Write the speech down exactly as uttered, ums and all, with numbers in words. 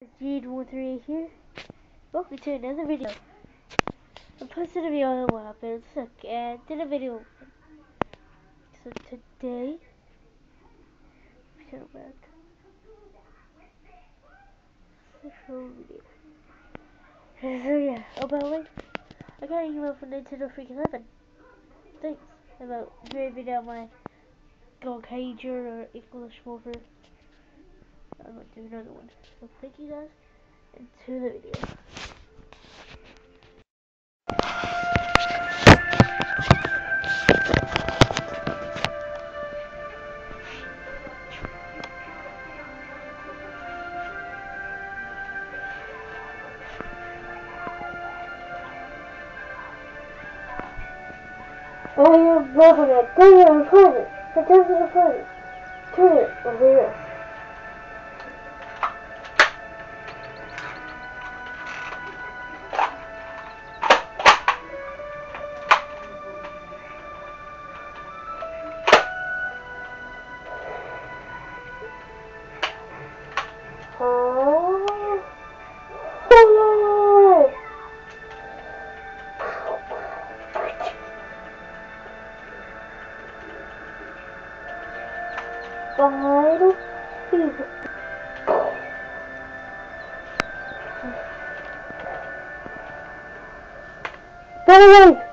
Gene one three eight here. Welcome to another video. I posted a video on what happened. Look, and did a video. So today, turn back. Social media. So yeah, oh by the way, I got an email from Nintendo Freaking Eleven. Thanks about grading out my Gold Cager or English Wolfer. I'm gonna do another one. So thank you guys, and to the video. I am loving it. Turn it on private. It does it on private. Turn it over here. Oh. Oh. Final season. Get away!